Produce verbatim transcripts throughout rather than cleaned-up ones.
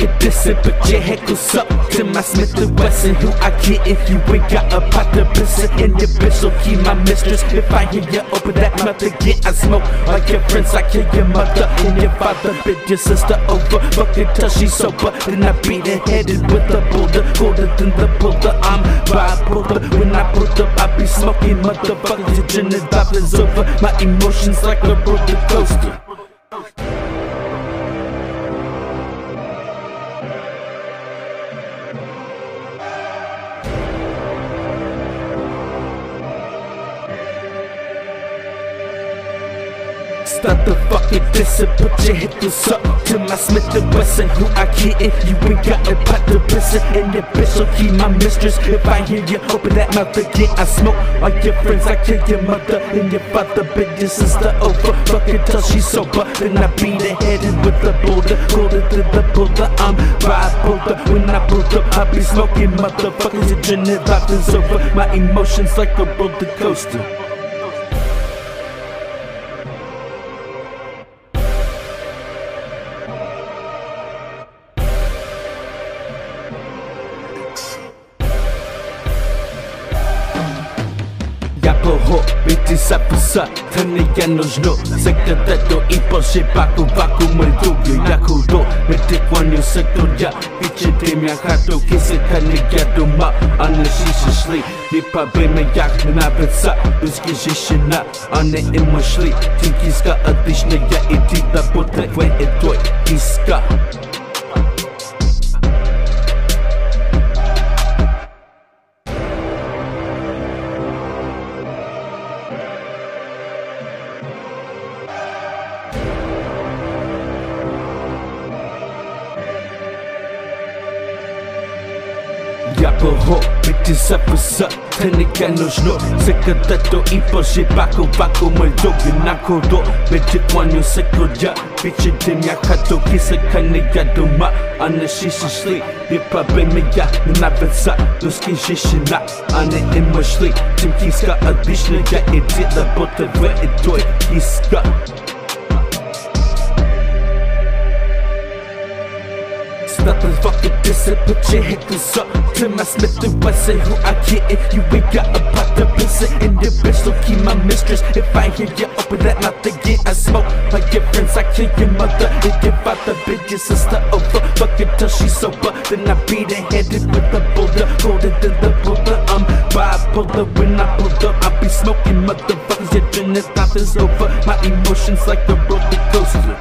fucking dissing, put your heckles up to my Smith and Wesson. Who I get if you ain't got a pot to pissin'. And your bitch will keep my mistress. If I hear you open that mouth again, I smoke all your friends, I kill your mother and your father. Bit your sister over, fucking till she's sober. Then I beat her headed with a boulder, colder than the boulder. I'm bipolar. When I pulled up, I be smoking motherfuckers. Your gin and vibe is over. My emotions like a roller coaster. Stop the fucking dissing, put your heckles up to my Smith and Wesson. Who I get if you ain't got a pot to pissin'. And your bitch will keep my mistress. If I hear you open that mouth again, I smoke all your friends, I kill your mother and your father. Bit your sister over, fucking till she's sober. Then I beat her headed with a boulder, colder than the boulder. I'm bipolar. When I pulled up, I be smoking motherfuckers. Your gin and vibe is over. My emotions like a roller coaster. Ho, biti sa pisa, tani ya no jno. Sekata to ipo she baku baku maldugu yaku do. Mete kwanyo sekto ya, biche de mya hato kise kani ya do ma. Ane shisha shli, nipa be me yak na betsa. Uski shishina, ane ima shli. Tinkiska adishna ya iti da bote we etoi iska. Yapo ho, biti sa pisa, tani ya no jno. Sekata to ipo she baku baku maldugu nako do. Mete kwanyo sekto ya, biche de mya hato kise kani ya do ma. Ane shisha shli, nipa be me ya na betsa. Uski shishina, ane ima shli. Tinkiska adishna ya iti da bote we etoi iska. Stop the fucking dissing, put your heckles up to my Smith and Wesson. Who I get if you ain't got a pot to pissin'. And your bitch will keep my mistress. If I hear you open that mouth again, I smoke like your friends, I kill your mother and your father. Bit your sister over, fucking till she's sober. Then I beat her headed with a boulder, colder than the boulder. I'm bipolar. When I pulled up, I be smoking motherfuckers. Your gin and vibe is over. My emotions like a roller coaster.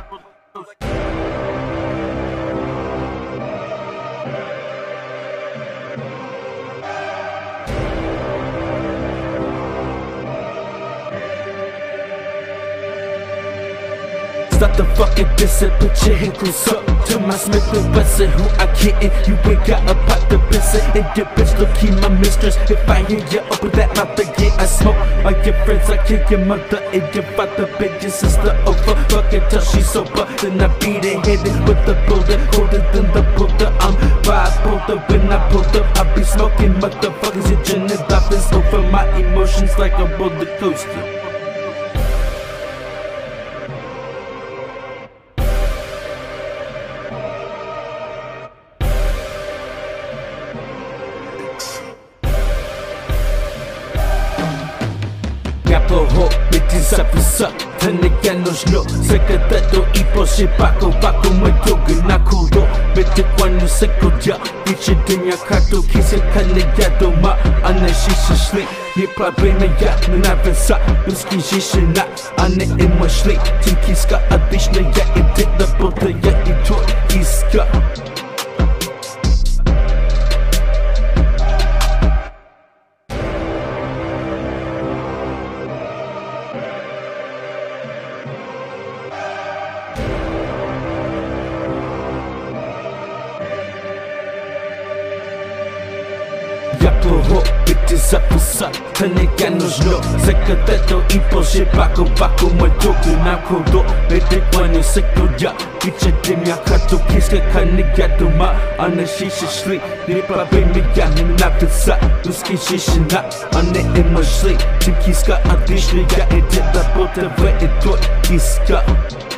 Stop the fucking dissing, put your heckles up to my Smith and Wesson. Who I get if you ain't got a pot to pissin'. And your bitch will keep my mistress. If I hear you open that mouth again, I smoke all your friends, I kill your mother and your father. Bit your sister over, fucking till she's sober. Then I beat her headed with the boulder, colder than the boulder. I'm bipolar. When I pulled up, I be smoking motherfuckers. Your gin and vibe is over. My emotions like a roller coaster. Yapo ho, biti sa pisa, tani ya no jno. Sekata to ipo she baku baku maldugu nako do. Mete kwanyo sekto ya, biche de mya hato kise kani ya do ma. Ane shisha shli, nipa be me ya na betsa. Uski shishina, ane ima shli. Tinkiska adishna ya iti da bote ya etoi iska. Yapo ho, biti sa pisa, tani ya no jno. Sekata to ipo she baku baku maldugu nako do. Mete kwanyo sekto ya, biche de mya hato kise kani ya do ma. Ane shisha shli, nipa be me ya na betsa. Uski shishina, ane ima shli. Tinkiska adishna ya iti da bote we etoi iska.